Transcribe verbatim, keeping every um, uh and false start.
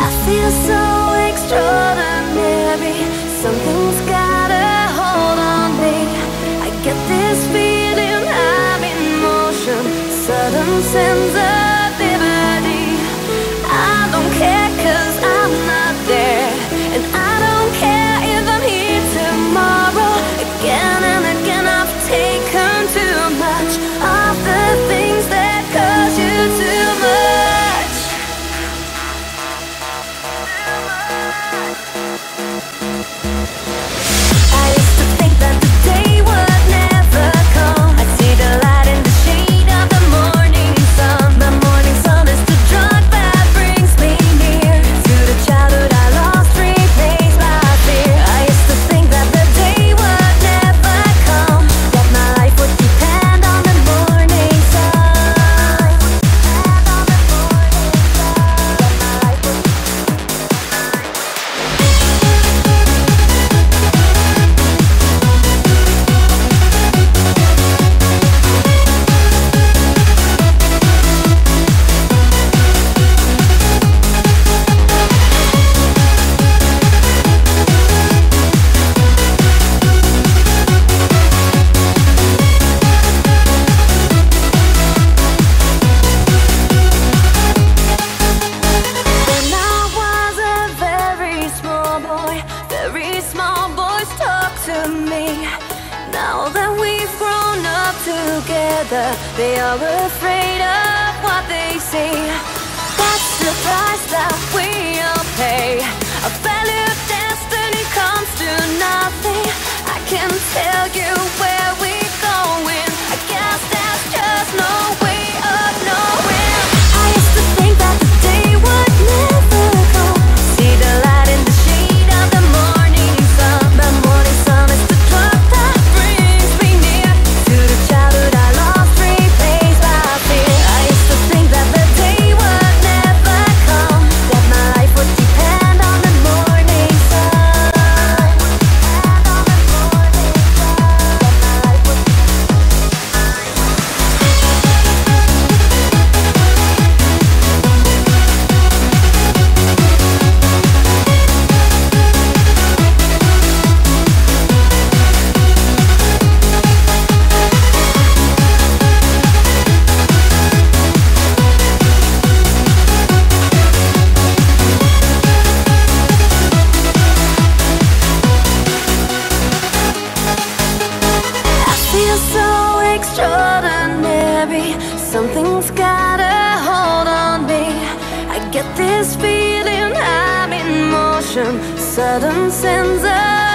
I feel so extraordinary. Something's got a hold on me. I get this feeling I'm in motion. Sudden sense of liberty. I don't care 'cause I'm not there, and I don't care if I'm here tomorrow. Again and again I've taken too much of the things that cause you too much. I used to think that the day would never come. I'd see the light in the shade of the morning sun. The morning sun is the drug that brings me near to the childhood I lost, replaced by fear. I used to think that the day would never come, that my life would depend on the morning sun. Depend on the morning sun. That my life would When I was a very small boy, very small boys talk to me. Now that we've grown up together, they are afraid of what they see. That's the price that we all pay. A failure destiny comes to nothing. I can tell you where we're going. I guess there's just no way of knowing. I used to think that the day would never come. See the light in the shade of the morning sun. The morning sun is the drug that brings me near to the childhood I lost, replaced by fear. I used to think that the day would never come, that my life would depend on the morning sun. Depend on the morning sun. That my life would I feel so extraordinary. Something's got a hold on me. I get this feeling I'm in motion. Sudden sense of